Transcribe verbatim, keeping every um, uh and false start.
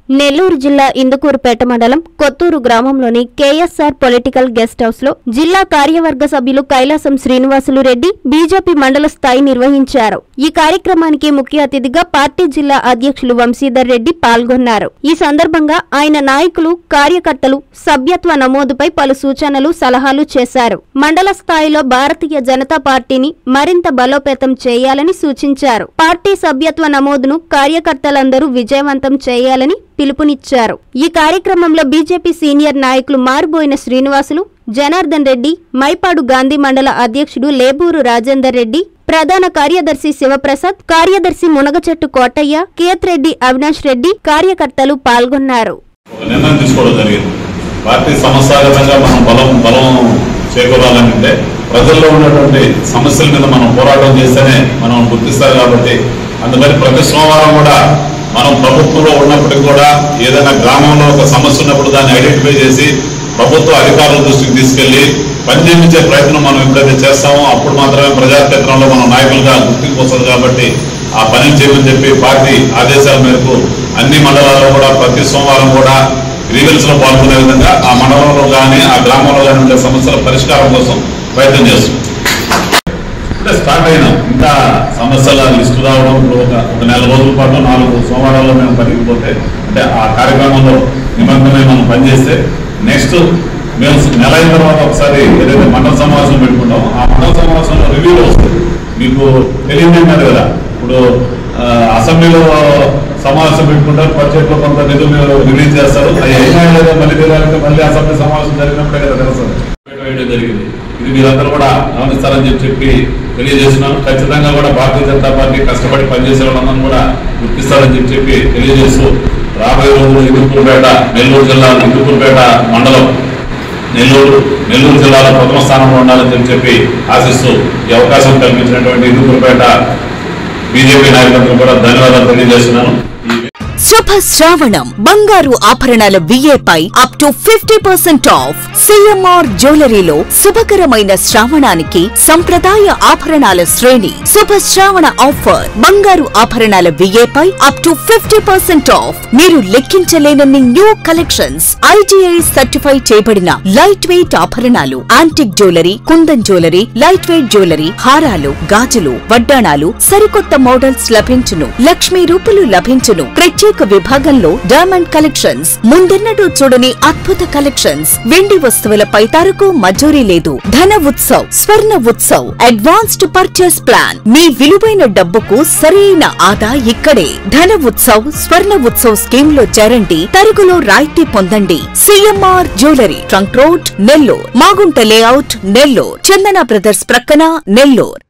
నెల్లూరు జిల్లా ఇందుకూరుపేట మండలం కొత్తూరు గ్రామంలోని కేఎస్ఆర్ పొలిటికల్ గెస్ట్ హౌస్ లో జిల్లా కార్యవర్గ సభ్యులు కైలాసం శ్రీనివాసులు రెడ్డి బీజేపీ మండల స్థాయి నిర్వహించారు. ఈ కార్యక్రమానికి ముఖ్య అతిథిగా పార్టీ జిల్లా అధ్యక్షులు వంశీధర్ రెడ్డి పాల్గొన్నారు. ఈ సందర్భంగా ఆయన నాయకులు, కార్యకర్తలు సభ్యత్వ నమోదుపై పలు సూచనలు, సలహాలు చేశారు. మండల స్థాయిలో భారతీయ జనతా పార్టీని మరింత బలోపేతం చేయాలని సూచించారు. పార్టీ సభ్యత్వ నమోదును కార్యకర్తలందరూ విజయవంతం చేయాలని పిలుపునిచ్చారు. ఈ కార్యక్రమంలో బీజేపీ సీనియర్ నాయకులు మారుబోయిన శ్రీనివాసులు, జనార్దన్ రెడ్డి, మైపాడు గాంధీ మండల అధ్యక్షుడు లేబూరు రాజేందర్ రెడ్డి, ప్రధాన కార్యదర్శి శివప్రసాద్, కార్యదర్శి మునగచెట్టు కోటయ్య, కేత్రెడ్డి అవినాష్ రెడ్డి కార్యకర్తలు పాల్గొన్నారు. పార్టీ సంస్థాగతంగా మనం బలం బలం చేకూరాలంటే ప్రజల్లో ఉన్నటువంటి సమస్యల మీద మనం పోరాటం చేస్తేనే మనం గుర్తిస్తారు. కాబట్టి అందుకని ప్రతి సోమవారం కూడా మనం ప్రభుత్వంలో ఉన్నప్పటికీ కూడా ఏదైనా గ్రామంలో ఒక సమస్య ఉన్నప్పుడు దాన్ని ఐడెంటిఫై చేసి ప్రభుత్వ అధికారుల దృష్టికి తీసుకెళ్లి పనిచేయించే ప్రయత్నం మనం ఎప్పుడైతే చేస్తామో అప్పుడు మాత్రమే ప్రజాక్షేత్రంలో మనం నాయకులుగా గుర్తింపు వస్తుంది. కాబట్టి ఆ పని చేయమని చెప్పి పార్టీ ఆదేశాల మేరకు అన్ని మండలాల్లో కూడా ప్రతి సోమవారం కూడా గ్రీవెన్స్ లో పాల్గొనే విధంగా ఆ మండలంలో కానీ ఆ గ్రామంలో కానీ ఉండే సమస్యల పరిష్కారం కోసం ప్రయత్నం చేస్తుంది. అంటే స్టార్ట్ అయినా ఇంకా సమస్యల లిస్టు రావడం ఒక ఒక నెల రోజుల పాటు నాలుగు సోమవారాల్లో మేము పనికిపోతే అంటే ఆ కార్యక్రమంలో నిమగ్నమై మనం పనిచేస్తే నెక్స్ట్ మేము నెల అయిన తర్వాత ఒకసారి ఏదైతే మండల సమావేశం పెట్టుకుంటాం ఆ మండల సమావేశంలో రివ్యూలో వస్తుంది. మీకు తెలియదు కదా, ఇప్పుడు అసెంబ్లీలో సమావేశం పెట్టుకుంటారు, బడ్జెట్ లో కొంత నిధులు రిలీజ్ చేస్తారు. అది అయినా లేదా మళ్ళీ తెలియాలంటే మళ్ళీ అసెంబ్లీ సమావేశం జరిగినప్పుడే కదా తెలుస్తుంది. జరిగింది ఇది మీరందరూ కూడా గమనిస్తారని చెప్పి చెప్పి తెలియజేస్తున్నాను. ఖచ్చితంగా కూడా భారతీయ జనతా పార్టీ కష్టపడి పనిచేసే వాళ్ళందరూ కూడా గుర్తిస్తారని చెప్పి చెప్పి తెలియజేస్తూ రాబోయే రోజులు ఇందుకూరుపేట నెల్లూరు జిల్లా ఇందుకూరుపేట మండలం నెల్లూరు నెల్లూరు జిల్లాలో ప్రథమ స్థానంలో ఉండాలని చెప్పి చెప్పి ఆశిస్తూ ఈ అవకాశం కల్పించినటువంటి ఇందుకూరుపేట బీజేపీ నాయకులందరూ కూడా ధన్యవాదాలు తెలియజేస్తున్నాను. శుభ శ్రావణం బంగారు ఆభరణాల విఏపై up to fifty percent off. CMR జ్యువెలరీలో శుభకరమైన శ్రావణానికి సంప్రదాయ ఆభరణాల శ్రేణి. శుభ శ్రావణ ఆఫర్ బంగారు ఆభరణాల విఏపై up to fifty percent off. మీరు లెక్కించలేనన్ని న్యూ కలెక్షన్స్, ఐటీఐ సర్టిఫై చేయబడిన లైట్ వెయిట్ ఆభరణాలు, antique jewellery, kundan jewellery, light weight jewellery, హారాలు, గాజులు, వడ్డాణాలు, సరికొత్త మోడల్స్ లభించును. లక్ష్మీ రూపులు లభించును. ప్రత్యేక విభాగంలో డైమండ్ కలెక్షన్స్, ముందెన్నడూ చూడని అద్భుత కలెక్షన్స్. వెండి వస్తువులపై తరకు మజూరీ లేదు. ధన ఉత్సవ్, స్వర్ణ ఉత్సవ్, అడ్వాన్స్డ్ పర్చేస్ ప్లాన్. మీ విలువైన డబ్బుకు సరైన ఆదా ఇక్కడే. ధన ఉత్సవ్, స్వర్ణ ఉత్సవ్ స్కీమ్ లో చేరండి. తరుగులో రాయితీ పొందండి. CMR jewellery, trunk road, Nellore. Magunta layout, Nellore. Chandana brothers ప్రక్కన, నెల్లూరు.